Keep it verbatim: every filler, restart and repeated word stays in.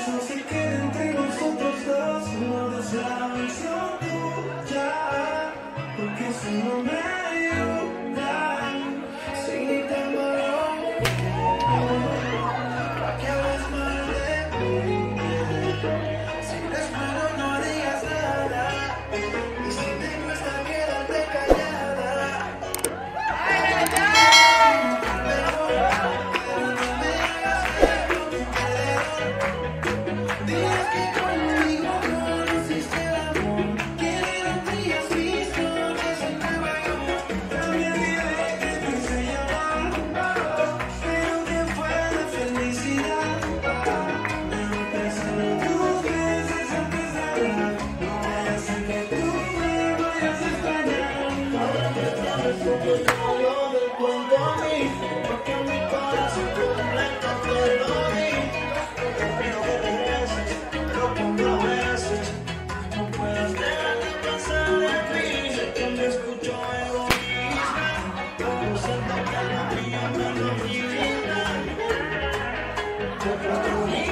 eso se queda entre nosotros dos. No des la versión tuya, porque eso no me ayuda. Si te muero, ¿para qué hablas mal de mí? Si no es malo, no digas nada. Y si te cuesta quedarte callada, pero no me hagas ver como un perdedor. Diles que conmigo conociste el amor, que eran frías mis noches en Nueva York. También diré que te hice llamar, pero que fue la felicidad. Me empezaron tus veces antes de hablar. No vaya a ser que tú me vayas a extrañar. Ahora que sabes lo que yo lo del cuento a mí, porque mi corazón completo te lo di. No te pido que regreses, pero cuando veces no puedas dejar de pensar en mí. Sé que me escucho egoísta, pero siento que lo mío me lo quitan. Te protegí.